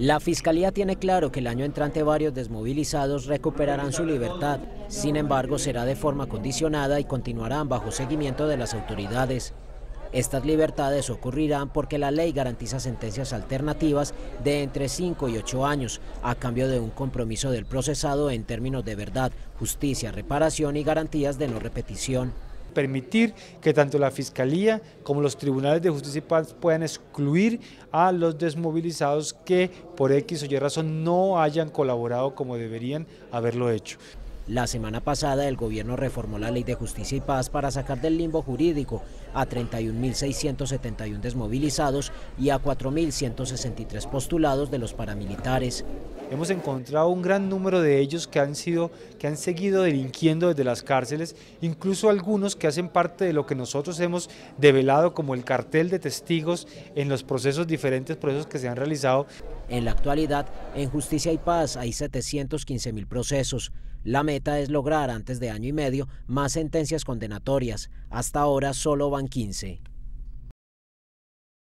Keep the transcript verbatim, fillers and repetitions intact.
La Fiscalía tiene claro que el año entrante varios desmovilizados recuperarán su libertad. Sin embargo, será de forma condicionada y continuarán bajo seguimiento de las autoridades. Estas libertades ocurrirán porque la ley garantiza sentencias alternativas de entre cinco y ocho años, a cambio de un compromiso del procesado en términos de verdad, justicia, reparación y garantías de no repetición. Permitir que tanto la Fiscalía como los tribunales de justicia y paz puedan excluir a los desmovilizados que por X o Y razón no hayan colaborado como deberían haberlo hecho. La semana pasada el gobierno reformó la Ley de Justicia y Paz para sacar del limbo jurídico a treinta y un mil seiscientos setenta y uno desmovilizados y a cuatro mil ciento sesenta y tres postulados de los paramilitares. Hemos encontrado un gran número de ellos que han sido, que han seguido delinquiendo desde las cárceles, incluso algunos que hacen parte de lo que nosotros hemos develado como el cartel de testigos en los procesos, diferentes procesos que se han realizado. En la actualidad, en Justicia y Paz hay setecientos quince mil procesos. La meta es lograr antes de año y medio más sentencias condenatorias. Hasta ahora solo van quince.